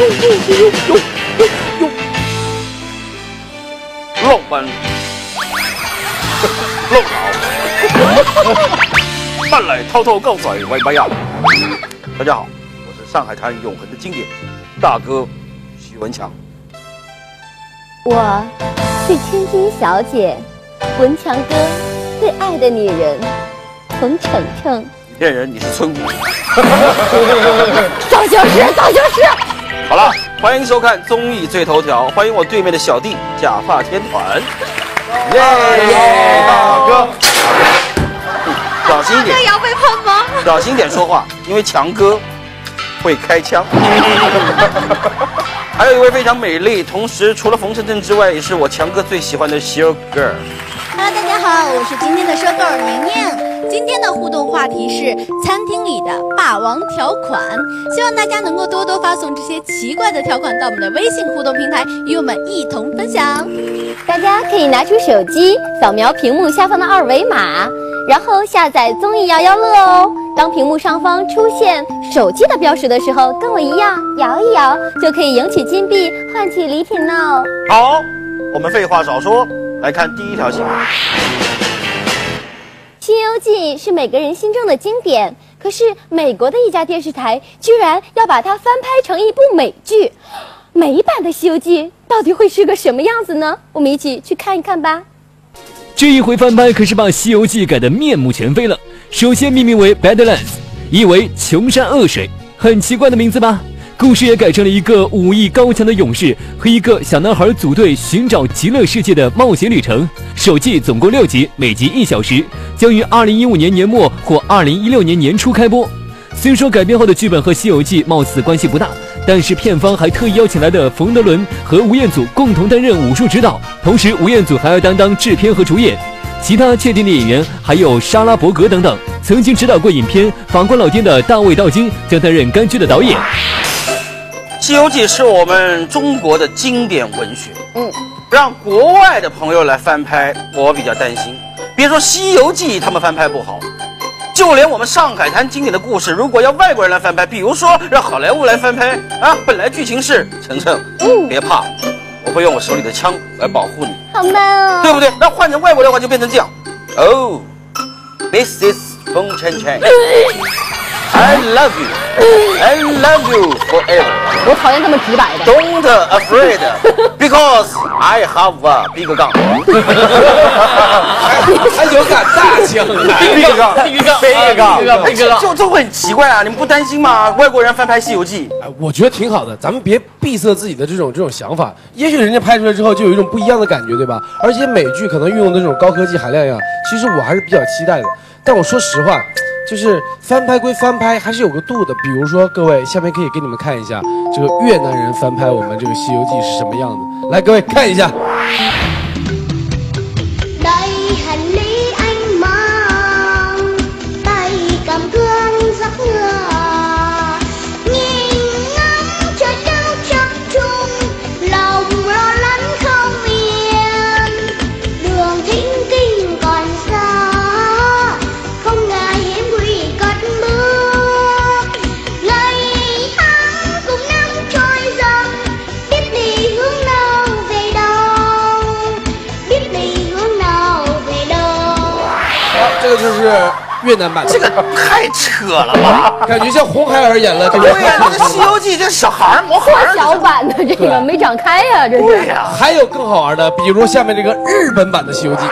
老板，老老，慢来滔滔高水为白呀！大家好，我是上海滩永恒的经典大哥许文强。 我是千金小姐，文强哥最爱的女人冯程程。 骗人，你是村姑。 早就是早就是。 好了，欢迎收看综艺最头条，欢迎我对面的小弟假发天团。耶，大哥，小心一点。 大哥要被喷吗？ 小心点说话，因为强哥会开枪。还有一位非常美丽，同时除了冯程程之外，也是我强哥最喜欢的 show girl。 Hello， 大家好，我是今天的show girl 宁宁。今天的互动话题是餐厅里的霸王条款，希望大家能够多多发送这些奇怪的条款到我们的微信互动平台，与我们一同分享。 大家可以拿出手机，扫描屏幕下方的二维码，然后下载综艺摇摇乐哦。当屏幕上方出现手机的标识的时候，跟我一样摇一摇，就可以赢取金币，换取礼品哦。 好，我们废话少说，来看第一条新闻。 《西游记》是每个人心中的经典，可是美国的一家电视台居然要把它翻拍成一部美剧。美版的《西游记》到底会是个什么样子呢？我们一起去看一看吧。 这一回翻拍可是把《西游记》改得面目全非了。首先命名为 Badlands， 意为穷山恶水，很奇怪的名字吧？故事也改成了一个武艺高强的勇士和一个小男孩组队寻找极乐世界的冒险旅程。首季总共6集，每集1小时，将于2015年年末或2016年年初开播。虽说改编后的剧本和《西游记》貌似关系不大，但是片方还特意邀请来的冯德伦和吴彦祖共同担任武术指导，同时吴彦祖还要担当制片和主演。其他确定的演员还有莎拉伯格等等。曾经指导过影片《法官老爹》的大卫道金将担任该剧的导演。 《西游记》是我们中国的经典文学，让国外的朋友来翻拍，我比较担心。别说《西游记》他们翻拍不好，就连我们上海滩经典的故事，如果要外国人来翻拍，比如说让好莱坞来翻拍啊，本来剧情是程程，别怕，我会用我手里的枪来保护你， 好慢哦， 对不对？那换成外国的话就变成这样。Oh, this is 冯程程。I love you, I love you forever。 我讨厌他们直白的。 Don't afraid, because I have a big gun。 还有杆大枪 ，big gun，就会很奇怪啊！你们不担心吗？外国人翻拍《西游记》， 我觉得挺好的，咱们别闭塞自己的这种想法，也许人家拍出来之后就有一种不一样的感觉，对吧？而且美剧可能运用的这种高科技含量呀，其实我还是比较期待的。但我说实话，就是翻拍归翻拍，还是有个度的。比如说，各位，下面可以给你们看一下这个越南人翻拍我们这个《西游記》是什麼樣的。來，各位看一下。这个就是越南版的， 这个太扯了吧？ 感觉像红孩儿演了这个。 对呀，这《西游记》这小孩模仿小版的这个没长开呀，这是。 对呀， 还有更好玩的，比如下面这个日本版的《西游記》。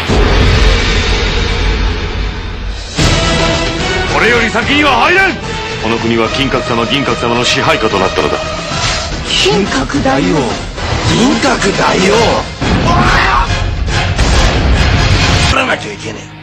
これより先には入れん。この国は金閣様、銀閣様の支配下となったのだ。金閣大王、銀閣大王。取らなきゃいけねえ。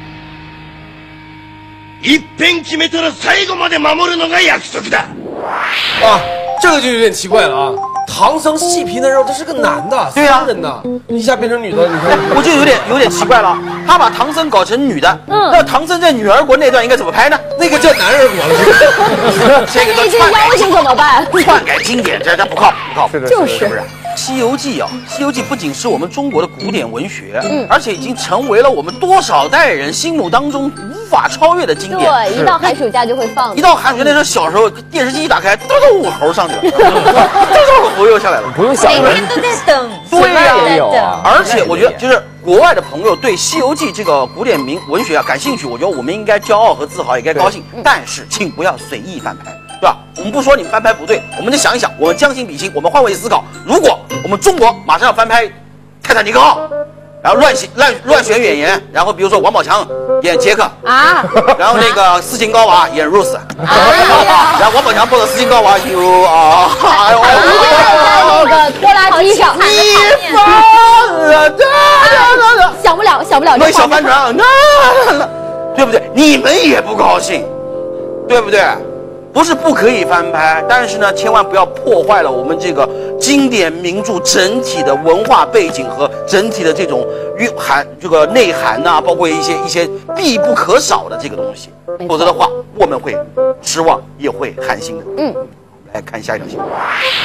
一遍決めたら最後まで守るのが約束だ。 啊，这个就有点奇怪了啊！唐僧细皮嫩肉，他是个男的， 对呀， 人呐，一下变成女的，你看， 我就有点奇怪了。他把唐僧搞成女的，那唐僧在女儿国那段应该怎么拍呢？ 那个叫男儿国了， 这个都妖精怎么办？ 篡改经典，这不靠谱，不靠谱。 就是。 西游记》啊，《西游记》不仅是我们中国的古典文学，而且已经成为了我们多少代人心目当中无法超越的经典。 对，一到寒暑假就会放。 一到寒暑假那时候，小时候电视机一打开，都猴上去了，都猴又下来了， 不用想， 每天都在等。 对呀， 也有啊。 而且我觉得，就是国外的朋友对《西游记》这个古典文学啊感兴趣，我觉得我们应该骄傲和自豪，也该高兴。但是，请不要随意翻拍，对吧？我们不说你们翻拍不对，我们就想一想，我们将心比心，我们换位思考，如果我们中国马上要翻拍《泰坦尼克号》，然后乱选演员，然后比如说王宝强演杰克啊，然后那个斯琴高娃演 Rose，然后王宝强抱着斯琴高娃 You are， 那个拖拉机上， 你放了， 想不了， 没小帆船，对不对？你们也不高兴，对不对？不是不可以翻拍，但是呢，千万不要破坏了我们这个经典名著整体的文化背景和整体的这种这个内涵呐、包括一些必不可少的这个东西，否则的话，我们会失望，也会寒心的。来看下一条新闻。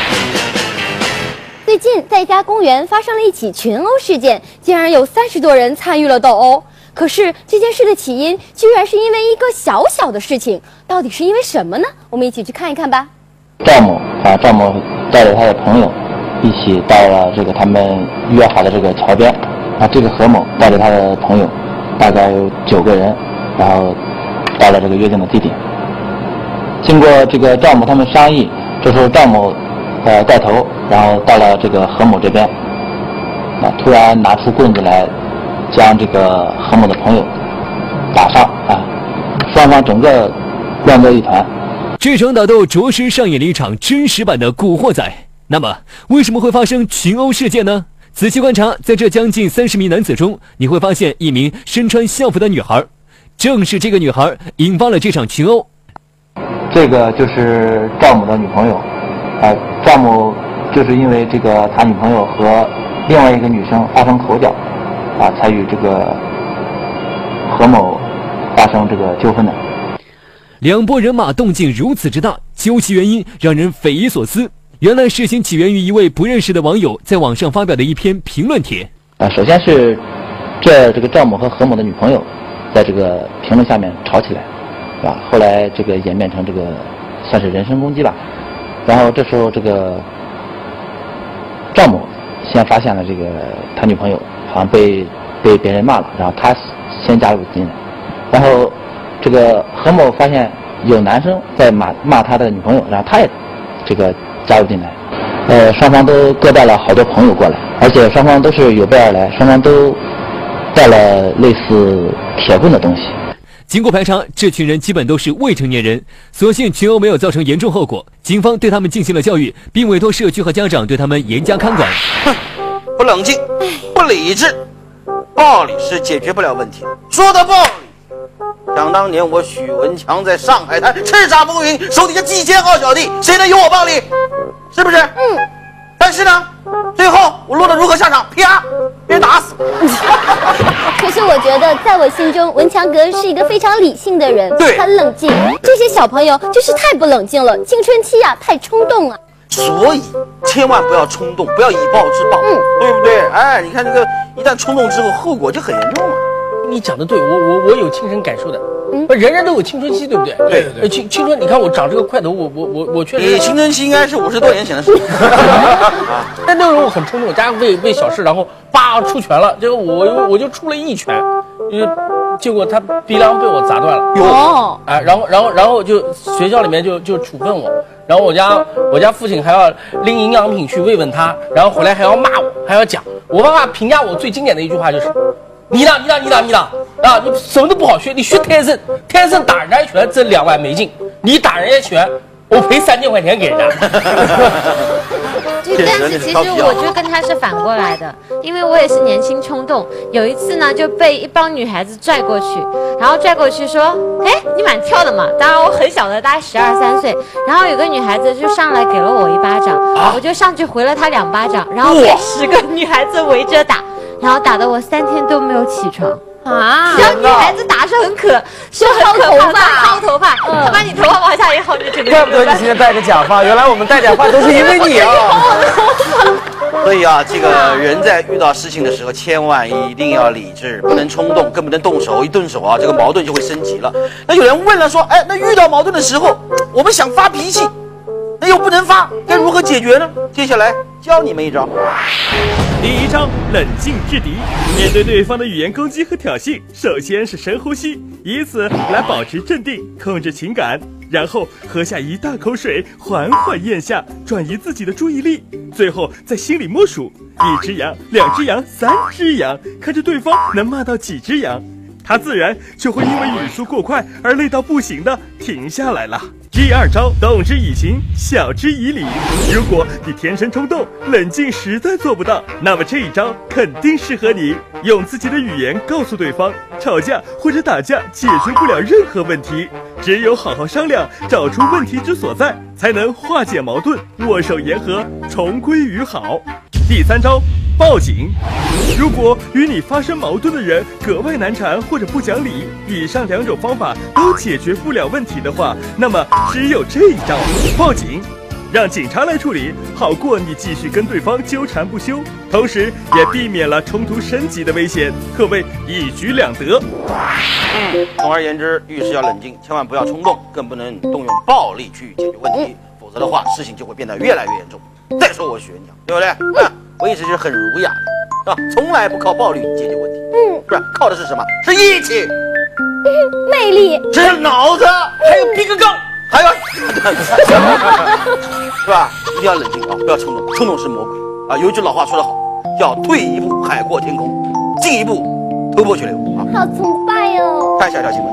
最近在一家公园发生了一起群殴事件，竟然有30多人参与了斗殴。可是这件事的起因居然是因为一个小小的事情，到底是因为什么呢？我们一起去看一看吧。 赵某带着他的朋友一起到了这个他们约好的这个桥边，这个何某带着他的朋友大概有9个人，然后到了这个约定的地点。经过这个赵某他们商议，这时候赵某带头，然后到了这个何某这边，突然拿出棍子来将这个何某的朋友打伤双方整个乱作一团。 这场打斗着实上演了一场真实版的古惑仔。那么为什么会发生群殴事件呢？仔细观察，在这将近30名男子中，你会发现一名身穿校服的女孩，正是这个女孩引发了这场群殴。 这个就是赵某的女朋友，赵某就是因为这个他女朋友和另外一个女生发生口角，才与这个何某发生这个纠纷的。 两拨人马动静如此之大，究其原因让人匪夷所思。原来事情起源于一位不认识的网友在网上发表的一篇评论帖。 首先是这个赵某和何某的女朋友在这个评论下面吵起来，是吧？后来这个演变成这个算是人身攻击吧。然后这时候这个赵某先发现了这个他女朋友好像被别人骂了，然后他先加入进来，然后这个何某发现有男生在骂他的女朋友，然后他也这个加入进来，双方都各带了好多朋友过来，而且双方都是有备而来，双方都带了类似铁棍的东西。 经过排查，这群人基本都是未成年人，所幸群殴没有造成严重后果，警方对他们进行了教育，并委托社区和家长对他们严加看管。 不冷静，不理智，暴力是解决不了问题。说的暴力，想当年我许文强在上海滩叱咤风云，手底下几千号小弟，谁能有我暴力？是不是？但是呢，最后我落得如何下场？啪，被人打死。 可是我觉得，在我心中，文强哥是一个非常理性的人， 对， 很冷静。这些小朋友就是太不冷静了，青春期太冲动了。 所以千万不要冲动，不要以暴制暴，对不对？哎，你看这个一旦冲动之后，后果就很严重了。 你讲的对，我有亲身感受的。人人都有青春期，对不对？ 对， 青春，你看我长这个块头，我确实。 你青春期应该是50多年前的事。 但那时候我很冲动，加上为小事，然后叭出拳了，结果我就出了1拳，结果他鼻梁被我砸断了。 哟， 然后就学校里面就处分我，然后我家父亲还要拎营养品去慰问他，然后回来还要骂我，还要讲。我爸爸评价我最经典的一句话就是。你呢啊！你什么都不好学，你学天生打人家一拳挣2万美金，你打人家一拳，我赔3000块钱给人家。 但是其实我就跟他是反过来的，因为我也是年轻冲动。有一次呢，就被一帮女孩子拽过去，然后拽过去说：“哎，你蛮跳的嘛。”当然我很小的，大概12、13岁。然后有个女孩子就上来给了我1巴掌，我就上去回了她2巴掌，然后被10个女孩子围着打。然后打得我3天都没有起床啊！然后女孩子打是很可怕，薅头发，他把你头发往下一薅，就整个。 怪不得你今天戴着假发，原来我们戴假发都是因为你啊！ 所以啊，这个人在遇到事情的时候，千万一定要理智，不能冲动，更不能动手。一动手啊，这个矛盾就会升级了。那有人问了说，哎，那遇到矛盾的时候，我们想发脾气，那又不能发，该如何解决呢？接下来教你们一招。 第一招，冷静制敌。面对对方的语言攻击和挑衅，首先是深呼吸，以此来保持镇定，控制情感。然后喝下一大口水，缓缓咽下，转移自己的注意力。最后在心里默数：1只羊、2只羊、3只羊，看着对方能骂到几只羊，他自然就会因为语速过快而累到不行的停下来了。第二招，动之以情，晓之以理。如果你天生冲动，冷静实在做不到，那么这一招肯定适合你。用自己的语言告诉对方，吵架或者打架解决不了任何问题，只有好好商量，找出问题之所在，才能化解矛盾，握手言和，重归于好。第三招，报警。如果与你发生矛盾的人格外难缠或者不讲理，以上2种方法都解决不了问题的话，那么只有这一招，报警，让警察来处理，好过你继续跟对方纠缠不休，同时也避免了冲突升级的危险，可谓一举两得。 总而言之，遇事要冷静，千万不要冲动，更不能动用暴力去解决问题，否则的话，事情就会变得越来越严重。再说我学你讲，对不对？我一直是很儒雅的，从来不靠暴力解决问题。是吧？靠的是什么？是义气、 魅力， 这是脑子，还有逼格杠，还有，是吧？一定要冷静啊，不要冲动，冲动是魔鬼啊！有一句老话说得好，叫退一步海阔天空，进一步头破血流啊！ 好崇拜哦！ 看下条新闻。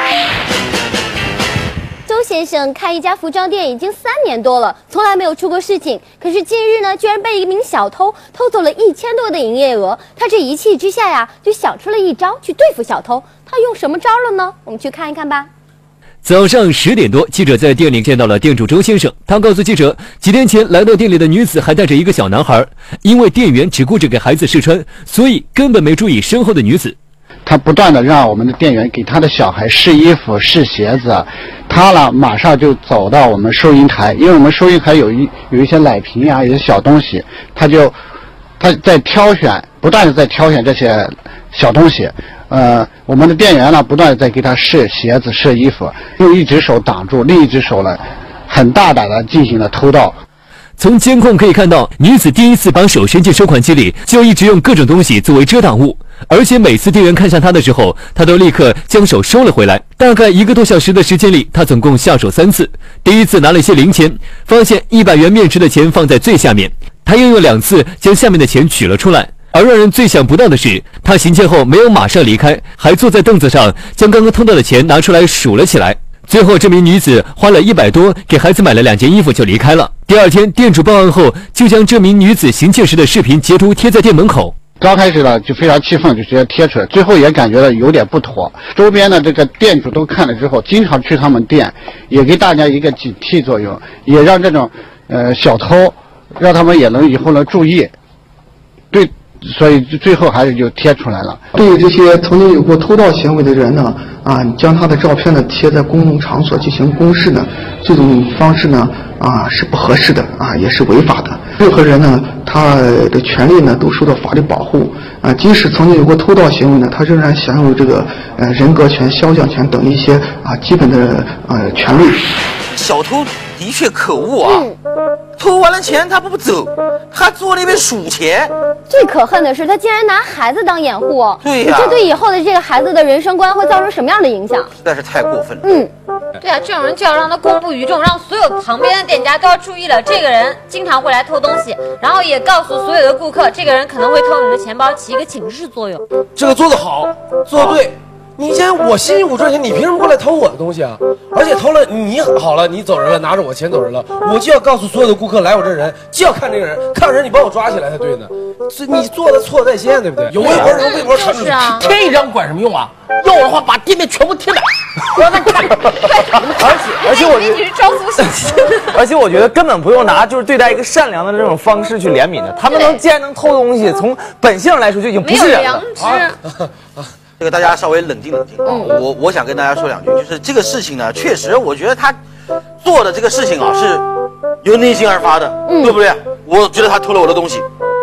周先生开一家服装店已经3年多了，从来没有出过事情。可是近日呢，居然被一名小偷偷走了1000多的营业额。他这一气之下呀，就想出了一招去对付小偷。他用什么招了呢？我们去看一看吧。 早上10点多，记者在店里见到了店主周先生。他告诉记者，几天前来到店里的女子还带着一个小男孩，因为店员只顾着给孩子试穿，所以根本没注意身后的女子。 他不断的让我们的店员给他的小孩试衣服、试鞋子，他呢马上就走到我们收银台，因为我们收银台有一些奶瓶呀、有些小东西，他在挑选，不断的在挑选这些小东西。我们的店员呢不断的在给他试鞋子、试衣服，用一只手挡住，另一只手呢很大胆的进行了偷盗。 从监控可以看到，女子第一次把手伸进收款机里，就一直用各种东西作为遮挡物，而且每次店员看向她的时候，她都立刻将手收了回来。大概1个多小时的时间里，她总共下手3次。第一次拿了一些零钱，发现100元面值的钱放在最下面，她又用2次将下面的钱取了出来。而让人最想不到的是，她行窃后没有马上离开，还坐在凳子上将刚刚偷到的钱拿出来数了起来。最后这名女子花了100多给孩子买了2件衣服就离开了。第二天店主报案后，就将这名女子行窃时的视频截图贴在店门口。 刚开始呢就非常气愤，就直接贴出来，最后也感觉到有点不妥。周边的这个店主都看了之后，经常去他们店，也给大家一个警惕作用，也让这种小偷让他们也能以后能注意。对，所以最后还是就贴出来了。 对于这些曾经有过偷盗行为的人呢，将他的照片呢贴在公共场所进行公示呢，这种方式呢是不合适的也是违法的。任何人呢，他的权利呢都受到法律保护即使曾经有过偷盗行为呢，他仍然享有这个人格权、肖像权等一些基本的权利。 小偷的确可恶啊！偷完了钱他不走，他坐那边数钱。 最可恨的是，他竟然拿孩子当掩护。 对呀， 这对以后的这个孩子的人生观会造成什么样的影响？ 实在是太过分了。 对啊，这种人就要让他公布于众，让所有旁边的店家都要注意了，这个人经常会来偷东西，然后也告诉所有的顾客，这个人可能会偷你的钱包，起一个警示作用。 这个做得好，做得对。你既然我辛辛苦苦赚钱，你凭什么过来偷我的东西啊？而且偷了你好了，你走人了，拿着我钱走人了，我就要告诉所有的顾客来我这人就要看这个人，看人你把我抓起来才对呢。你做的错在先，对不对？有微博人微博传出去， 贴一张管什么用啊？要我的话，把店面全部贴满，让他看。 而且我觉得， 招租信息。 而且我觉得根本不用拿就是对待一个善良的这种方式去怜悯的，他们既然能偷东西，从本性上来说就已经不是人了。 这个大家稍微冷静冷静啊！我想跟大家说2句，就是这个事情呢，确实我觉得他做的这个事情啊是由内心而发的，对不对？我觉得他偷了我的东西，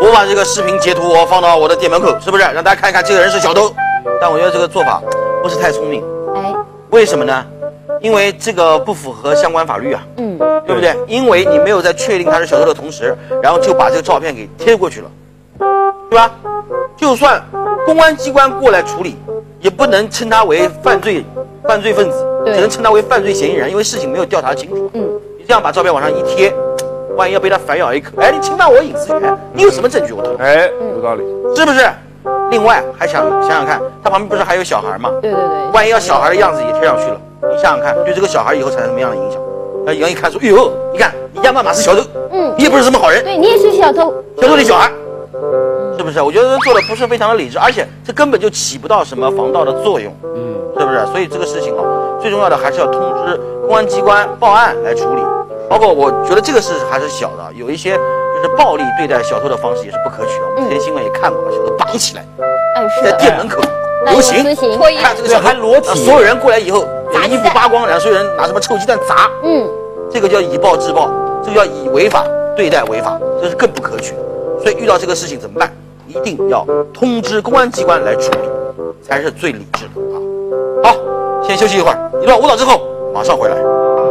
我把这个视频截图我放到我的店门口，是不是让大家看一看这个人是小偷？但我觉得这个做法不是太聪明。 哎， 为什么呢？因为这个不符合相关法律啊，对不对？因为你没有在确定他是小偷的同时，然后就把这个照片给贴过去了，对吧？就算公安机关过来处理，也不能称他为犯罪分子，只能称他为犯罪嫌疑人，因为事情没有调查清楚。你这样把照片往上一贴，万一要被他反咬一口，哎，你侵犯我隐私权，你有什么证据？我偷？ 哎，有道理， 是不是？另外还想想看，他旁边不是还有小孩吗？ 对， 万一要小孩的样子也贴上去了，你想想看，对这个小孩以后产生什么样的影响？那杨一看说，哎呦，你看你家妈妈是小偷，你也不是什么好人， 对你也是小偷， 小偷的小孩，是不是？我觉得做的不是非常的理智，而且这根本就起不到什么防盗的作用，是不是？所以这个事情最重要的还是要通知公安机关报案来处理。包括我觉得这个事还是小的，有一些就是暴力对待小偷的方式也是不可取的。我们之前新闻也看过，把小偷绑起来，在店门口游行，看这个小偷还裸体，所有人过来以后，衣服扒光，然后所有人拿什么臭鸡蛋砸，这个叫以暴制暴，这个叫以违法对待违法，这是更不可取的。所以遇到这个事情怎么办？一定要通知公安机关来处理，才是最理智的啊！好，先休息一会儿，一段舞蹈之后马上回来。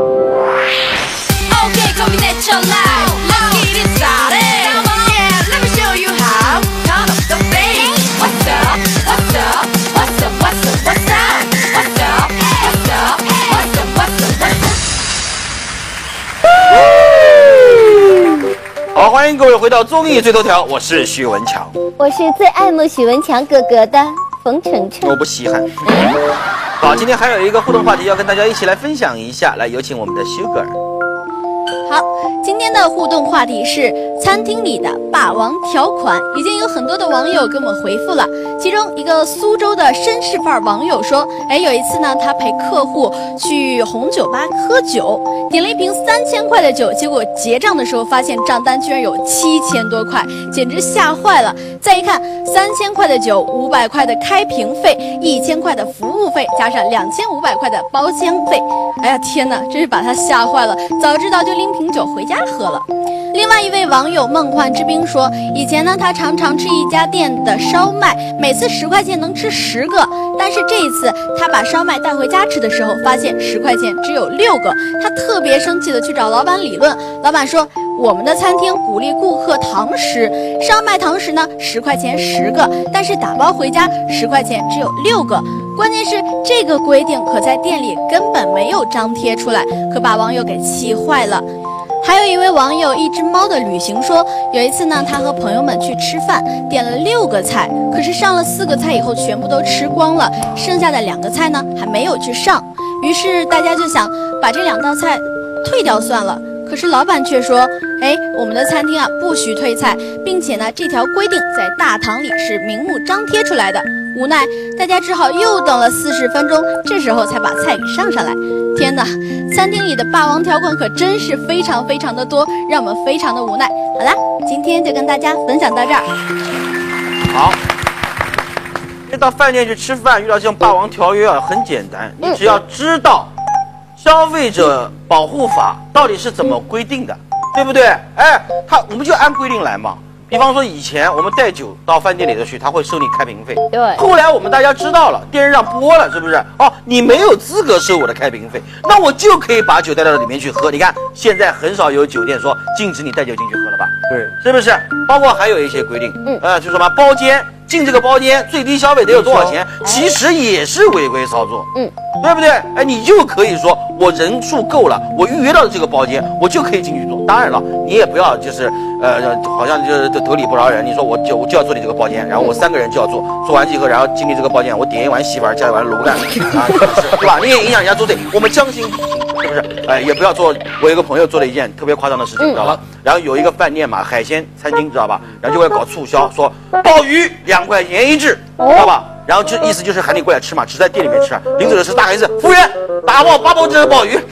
好，欢迎各位回到综艺最头条，我是许文强， 我是最爱慕许文强哥哥的冯程程， 我不稀罕。好，今天还有一个互动话题要跟大家一起来分享一下，来有请我们的 Sugar。 好，今天的互动话题是餐厅里的霸王条款，已经有很多的网友给我们回复了。其中一个苏州的绅士范儿网友说，有一次呢，他陪客户去红酒吧喝酒，点了一瓶3000块的酒，结果结账的时候发现账单居然有7000多块，简直吓坏了。再一看，3000块的酒，500块的开瓶费，1000块的服务费，加上2500块的包间费，哎呀天哪，真是把他吓坏了！早知道就拎瓶酒回家喝了。另外一位网友梦幻之冰说，以前呢他常常吃一家店的烧麦，每次10块钱能吃10个，但是这一次他把烧麦带回家吃的时候，发现10块钱只有6个，他特别生气的去找老板理论。老板说，我们的餐厅鼓励顾客堂食，烧麦堂食呢10块钱10个，但是打包回家10块钱只有6个。关键是这个规定可在店里根本没有张贴出来，可把网友给气坏了。还有一位网友一只猫的旅行说，有一次呢，他和朋友们去吃饭，点了6个菜，可是上了4个菜以后全部都吃光了，剩下的2个菜呢还没有去上，于是大家就想把这2道菜退掉算了。可是老板却说，我们的餐厅啊不许退菜，并且呢这条规定在大堂里是明目张贴出来的。无奈大家只好又等了40分钟，这时候才把菜给上来。天哪，餐厅里的霸王条款可真是非常非常的多，让我们非常的无奈。好啦，今天就跟大家分享到这儿。 好，到饭店去吃饭遇到这种霸王条约啊，很简单，你只要知道消费者保护法到底是怎么规定的，对不对？我们就按规定来嘛。比方说以前我们带酒到饭店里头去，他会收你开瓶费。 对。 后来我们大家知道了，电视上播了，是不是？你没有资格收我的开瓶费，那我就可以把酒带到里面去喝。你看现在很少有酒店说禁止你带酒进去喝了吧？ 对， 是不是？包括还有一些规定，就什么包间进这个包间最低消费得有多少钱，其实也是违规操作。对不对？你就可以说我人数够了，我预约到这个包间，我就可以进去做。当然了，你也不要就是好像就是得理不饶人。你说我就要做你这个包间，然后我3个人就要做完以后，然后进去这个包间，我点一碗稀饭加一碗卤蛋啊，对吧？你也影响人家做对，我们将心比心，是不是？也不要做。我有个朋友做了一件特别夸张的事情，知道吧？然后有一个饭店嘛，海鲜餐厅，知道吧？然后就会搞促销，说鲍鱼2块钱1只，知道吧？然后就意思就是喊你过来吃嘛，只在店里面吃。临走的是大孩子，服务员打包8包这个鲍鱼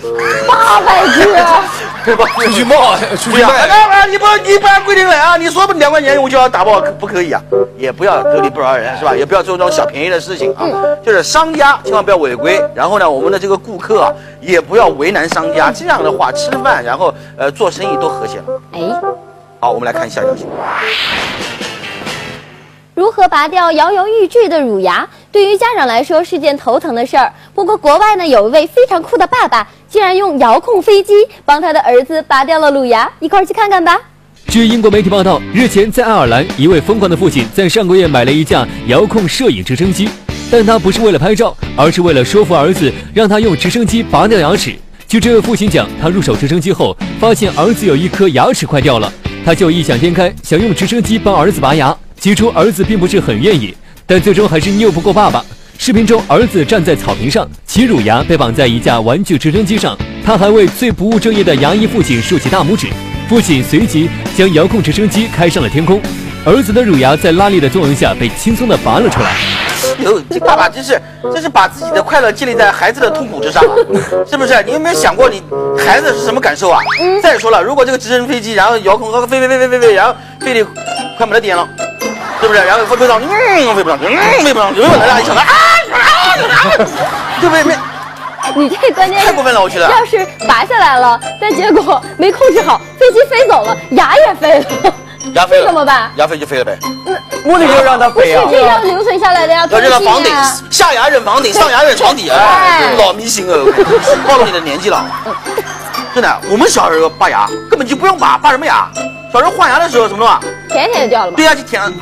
，800只啊！ 出去冒，出去卖。 你不按规定来啊！你说不2块钱我就要打包，不可以啊！也不要得理不饶人，是吧？也不要做这种小便宜的事情啊！就是商家千万不要违规，然后呢，我们的这个顾客啊，也不要为难商家。这样的话，吃饭然后做生意都和谐了。 好，我们来看下一条新闻。 如何拔掉摇摇欲坠的乳牙，对于家长来说是件头疼的事儿。不过国外呢，有一位非常酷的爸爸，竟然用遥控飞机帮他的儿子拔掉了乳牙，一块儿去看看吧。 据英国媒体报道，日前在爱尔兰，一位疯狂的父亲在上个月买了一架遥控摄影直升机，但他不是为了拍照，而是为了说服儿子，让他用直升机拔掉牙齿。据这位父亲讲，他入手直升机后，发现儿子有一颗牙齿快掉了，他就异想天开，想用直升机帮儿子拔牙。起初儿子并不是很愿意，但最终还是拗不过爸爸。视频中，儿子站在草坪上，其乳牙被绑在一架玩具直升机上，他还为最不务正业的牙医父亲竖起大拇指。父亲随即将遥控直升机开上了天空，儿子的乳牙在拉力的作用下被轻松地拔了出来。 这爸爸真是把自己的快乐建立在孩子的痛苦之上啊，是不是？你有没有想过你孩子是什么感受啊？再说了，如果这个直升飞机然后遥控飞，然后飞得快没了电了，是不是？然后飞不上去，飞不上去，飞不上去，来了一场的对不对？ 你这关键太过分了，我觉得。 要是拔下来了，但结果没控制好，飞机飞走了，牙也飞了， 牙飞了怎么办？ 牙飞就飞了呗。 目的就是让它飞啊。 不是这样留存下来的呀， 要让它房顶，下牙忍房顶，上牙忍床底，哎，老迷信了，暴露你的年纪了。真的，我们小时候拔牙根本就不用拔什么牙？小时候换牙的时候什么弄啊？ 舔舔就掉了嘛。 对呀，去舔。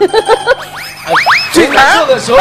最难受的时候。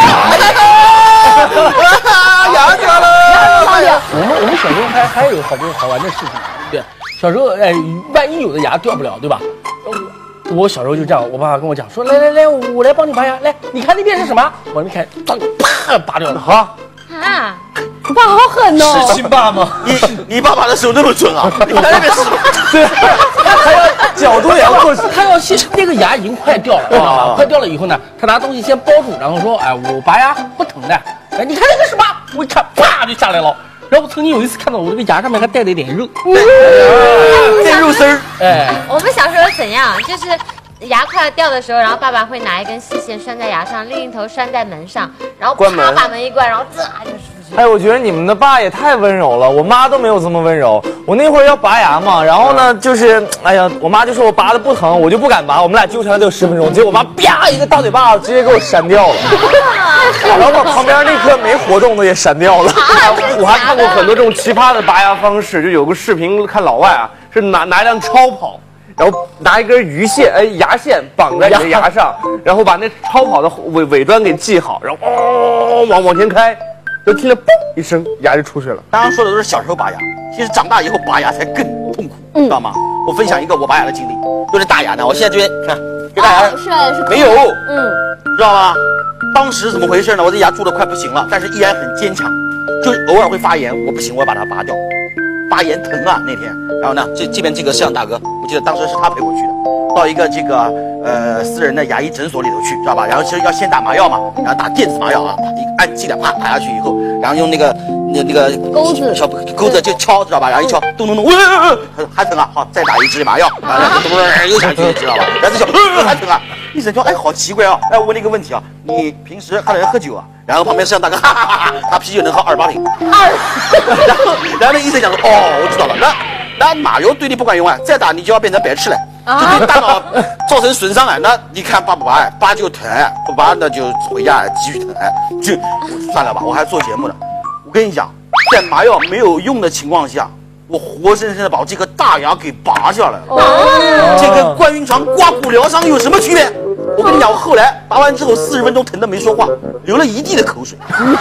牙掉了。 我们小时候还有好多好玩的事情。对，小时候万一有的牙掉不了，对吧？我小时候就这样，我爸爸跟我讲说，来，我来帮你拔牙，来，你看那边是什么？我那看，啪拔掉了。好啊，你爸好狠哦！ 是亲爸吗？ 你爸爸的手那么准啊？你看那个手， 对，还要角度也要过， 他要先那个牙已经快掉了，知道吧？快掉了以后呢，他拿东西先包住，然后说，哎，我拔牙不疼的。哎，你看那个什么？我一看，啪就下来了。然后我曾经有一次看到我这个牙上面还带了一点肉， 带肉丝儿。 哎， 我们小时候怎样？就是牙快要掉的时候，然后爸爸会拿一根细线拴在牙上，另一头拴在门上，然后啪把门一关，然后就出去。 哎，我觉得你们的爸也太温柔了，我妈都没有这么温柔。我那会儿要拔牙嘛，然后呢，就是哎呀，我妈就说我拔的不疼，我就不敢拔，我们俩纠缠了得有10分钟，结果我妈啪一个大嘴巴子直接给我扇掉了，然后把旁边那颗没活动的也扇掉了。 我还看过很多这种奇葩的拔牙方式，就有个视频看老外啊，是拿一辆超跑。然后拿一根鱼线，牙线绑在你的牙上，然后把那超跑的尾端给系好，然后往前开，就听了嘣一声，牙就出去了。 刚刚说的都是小时候拔牙，其实长大以后拔牙才更痛苦，知道吗？我分享一个我拔牙的经历，就是大牙呢。我现在这边看，给大牙是没有，知道吗？当时怎么回事呢？我这牙蛀得快不行了，但是依然很坚强，就偶尔会发炎，我不行，我要把它拔掉。发炎疼啊那天，然后呢，这边这个摄像大哥，我记得当时是他陪我去的，到一个这个私人的牙医诊所里头去，知道吧？然后其实要先打麻药嘛，然后打电子麻药啊，按剂量啪打下去以后，然后用那个小钩子就敲，知道吧？然后一敲，咚咚咚，还疼啊！好，再打一支麻药，然后又下去，知道吧？然后再敲，还疼啊！医生说，哎，好奇怪啊！哎，我问你一个问题啊，你平时还能喝酒啊？然后旁边摄像大哥，哈哈哈哈，他啤酒能喝28瓶。然后那医生讲说，哦，我知道了，那麻药对你不管用啊，再打你就要变成白痴了，就对大脑造成损伤啊。那你看拔不拔？拔就疼，不拔那就回家继续疼，就算了吧，我还做节目呢。我跟你讲，在麻药没有用的情况下，我活生生的把我这颗大牙给拔下来了。这跟关云长刮骨疗伤有什么区别？我跟你讲，我后来拔完之后40分钟疼得没说话，流了一地的口水。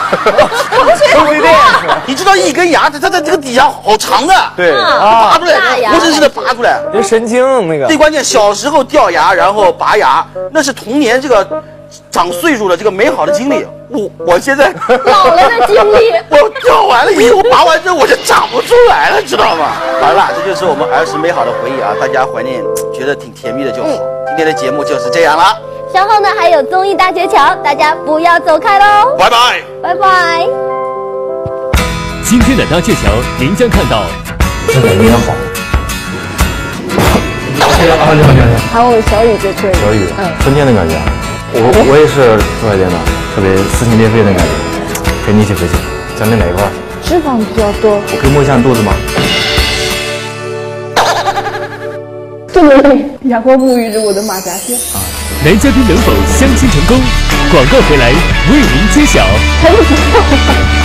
你知道一根牙，它在这个底下好长的， 对拔出来，活生生的拔出来， 那神经那个。 最关键，小时候掉牙然后拔牙，那是童年这个长岁数的这个美好的经历。我现在老了的经历， 我掉完了以后，拔完之后我就长不出来了，知道吗？好了，这就是我们儿时美好的回忆啊，大家怀念，觉得挺甜蜜的就好。今天的节目就是这样了。 稍后呢还有综艺大绝桥，大家不要走开喽！ 拜拜， 拜拜。 今天的大鹊桥，您将看到。 这个有点好。你好。 还有小雨就可以。 小雨，春天的感觉。我也是做海淀的，特别撕心裂肺的感觉，陪你一起回去。讲你哪一块？ 脂肪比较多。 我可以摸一下你肚子吗？ 肚么累，阳光沐浴着我的马甲线。 男嘉宾能否相亲成功？广告回来为您揭晓。 可以。